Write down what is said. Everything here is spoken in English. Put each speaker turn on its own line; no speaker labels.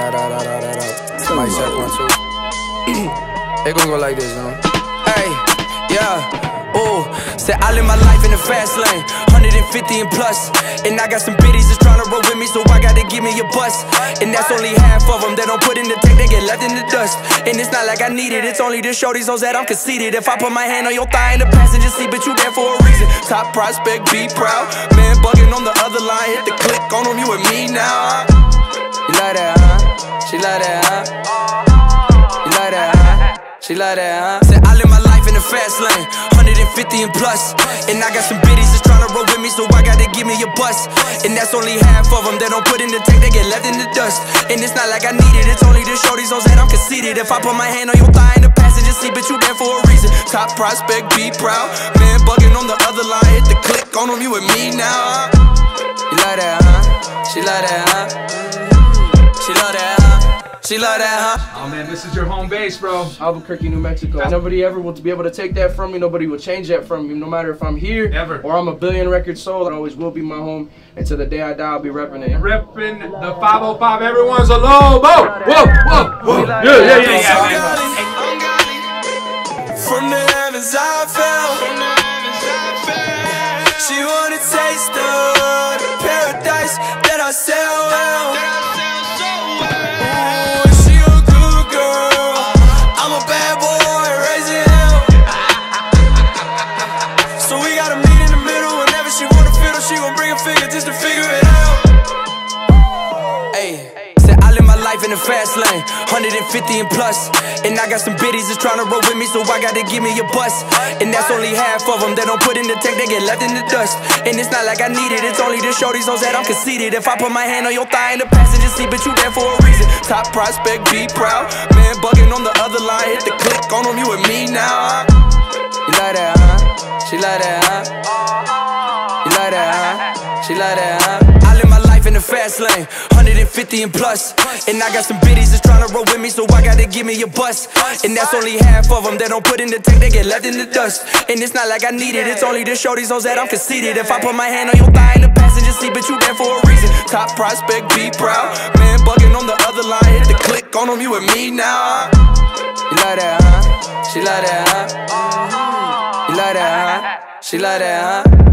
Mic check 1, 2. It gon' go like this, you know. Hey, yeah. Ooh, said I live my life in the fast lane, 150 and plus. And I got some biddies that's tryna roll with me, so I gotta give me a bus. And that's only half of them, they don't put in the tank, they get left in the dust. And it's not like I need it, it's only to show these hoes that I'm conceited. If I put my hand on your thigh in the passenger seat, but you there for a reason. Top prospect, be proud. Man bugging on the other line, hit the click on them, you and me now. You like that, huh? She like that, huh? You like that, huh? She like that, huh? Said I live my life in the fast lane, 150 and plus. And I got some biddies that's tryna roll with me, so I gotta give me a bus. And that's only half of them, they don't put in the tank, they get left in the dust. And it's not like I need it, it's only to show these hoes that I'm conceited. If I put my hand on your thigh in the passenger seat, but you there for a reason. Top prospect, be proud. Man bugging on the other line, hit the click on them, you and me now. You like that, huh? She like that, huh? She love that, huh? She love that, huh?
Oh man, this is your home base, bro.
Albuquerque, New Mexico. Nobody ever will be able to take that from me. Nobody will change that from me. No matter if I'm here or I'm a billion record sold, it always will be my home. And to the day I die, I'll be repping it.
Repping the 505. Everyone's a low. Whoa, whoa, whoa. Yeah.
From the heavens I fell. She wanna taste of the paradise that I sell well. She gon' bring a figure just to figure it out.
Ayy, said I live my life in the fast lane, 150 and plus. And I got some biddies that's tryna roll with me, so I gotta give me a bus. And that's only half of them, they don't put in the tank, they get left in the dust. And it's not like I need it, it's only to show these hoes that I'm conceited. If I put my hand on your thigh in the passenger seat, but you there for a reason. Top prospect, be proud. Man bugging on the other line, hit the click on them, you and me now. You like that, huh? She like that, huh? You like that, huh? She like that, huh? I live my life in the fast lane, 150 and plus. And I got some biddies that's tryna roll with me, so I gotta give me a bus. And that's only half of them, they don't put in the tank, they get left in the dust. And it's not like I need it, it's only to show these hoes that I'm conceited. If I put my hand on your thigh in the passenger seat, but you there for a reason. Top prospect, be proud. Man bugging on the other line, hit the click on them, you and me now. You like that, huh? She like that, huh? You like that, huh? She like that, huh?